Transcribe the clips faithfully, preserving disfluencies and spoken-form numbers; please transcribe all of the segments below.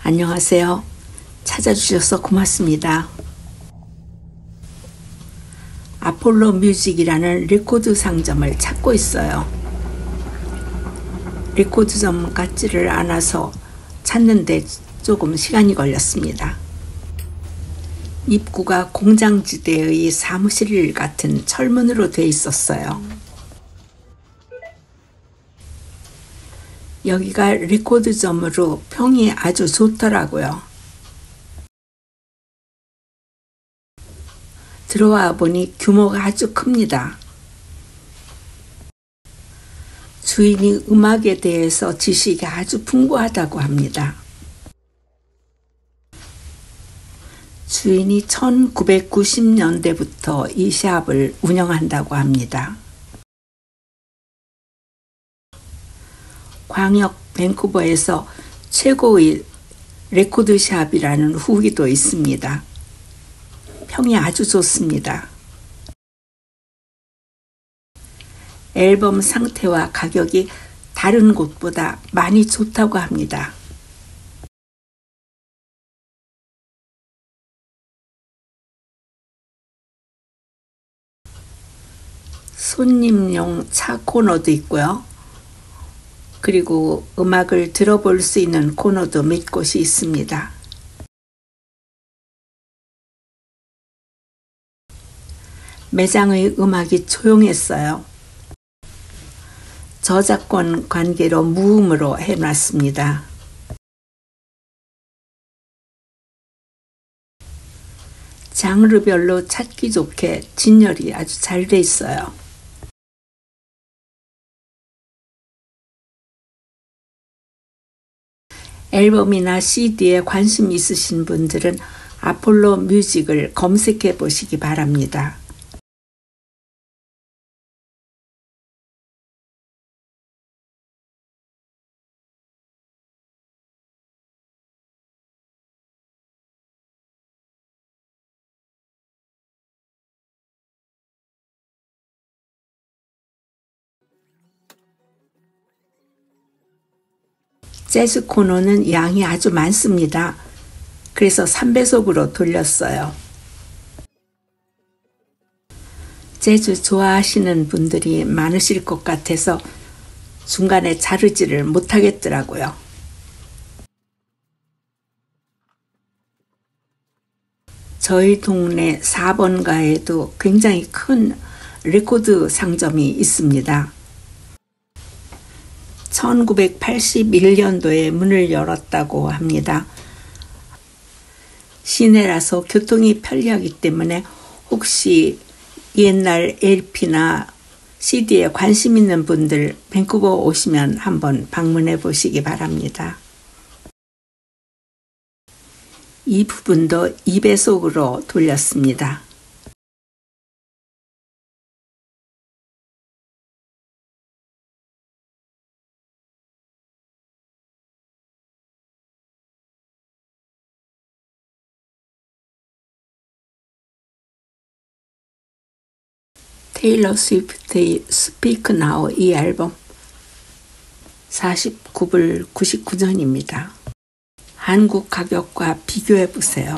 안녕하세요. 찾아주셔서 고맙습니다. 아폴로 뮤직이라는 레코드 상점을 찾고 있어요. 레코드점 같지를 않아서 찾는데 조금 시간이 걸렸습니다. 입구가 공장지대의 사무실 같은 철문으로 돼 있었어요. 여기가 레코드점으로 평이 아주 좋더라고요. 들어와 보니 규모가 아주 큽니다. 주인이 음악에 대해서 지식이 아주 풍부하다고 합니다. 주인이 천구백구십 년대부터 이 샵을 운영한다고 합니다. 광역 밴쿠버에서 최고의 레코드샵이라는 후기도 있습니다. 평이 아주 좋습니다. 앨범 상태와 가격이 다른 곳보다 많이 좋다고 합니다. 손님용 차 코너도 있고요. 그리고 음악을 들어볼 수 있는 코너도 몇 곳이 있습니다. 매장의 음악이 조용했어요. 저작권 관계로 무음으로 해놨습니다. 장르별로 찾기 좋게 진열이 아주 잘 돼 있어요. 앨범이나 씨디에 관심 있으신 분들은 아폴로 뮤직을 검색해 보시기 바랍니다. 재즈 코너는 양이 아주 많습니다. 그래서 삼 배속으로 돌렸어요. 재즈 좋아하시는 분들이 많으실 것 같아서 중간에 자르지를 못하겠더라고요. 저희 동네 사 번가에도 굉장히 큰 레코드 상점이 있습니다. 천구백팔십일 년도에 문을 열었다고 합니다. 시내라서 교통이 편리하기 때문에 혹시 옛날 엘피나 씨디에 관심 있는 분들 밴쿠버 오시면 한번 방문해 보시기 바랍니다. 이 부분도 이 배속으로 돌렸습니다. 테일러 스위프트의 Speak Now 이 앨범 사십구 불 구십구 전입니다. 한국 가격과 비교해 보세요.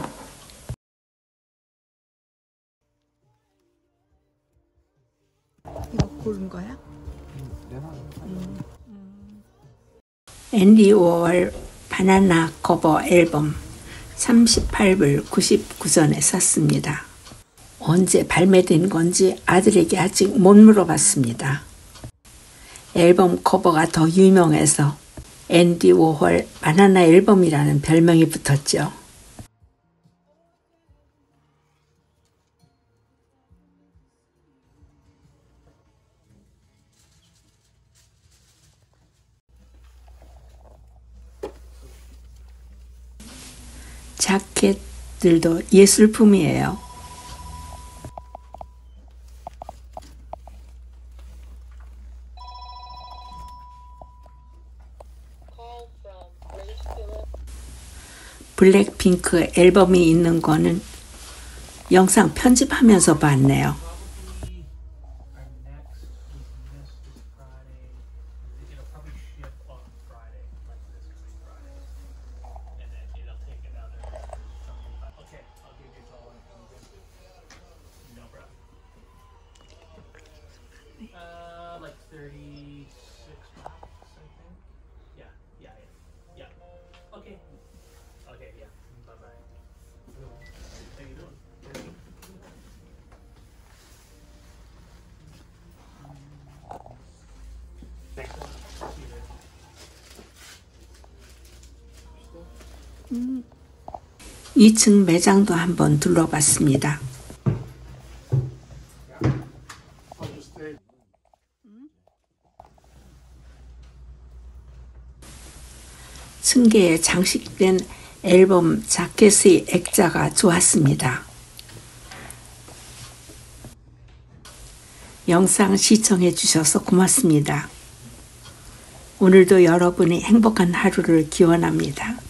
이거 고른 거야? 음. 음. 앤디 워홀 바나나 커버 앨범 삼십팔 불 구십구 전에 샀습니다. 언제 발매된 건지 아들에게 아직 못 물어봤습니다. 앨범 커버가 더 유명해서 앤디 워홀 바나나 앨범이라는 별명이 붙었죠. 자켓들도 예술품이에요. 블랙핑크 앨범이 있는 거는 영상 편집하면서 봤네요. 이 층 매장도 한번 둘러봤습니다. 층계에 장식된 앨범 자켓의 액자가 좋았습니다. 영상 시청해 주셔서 고맙습니다. 오늘도 여러분이 행복한 하루를 기원합니다.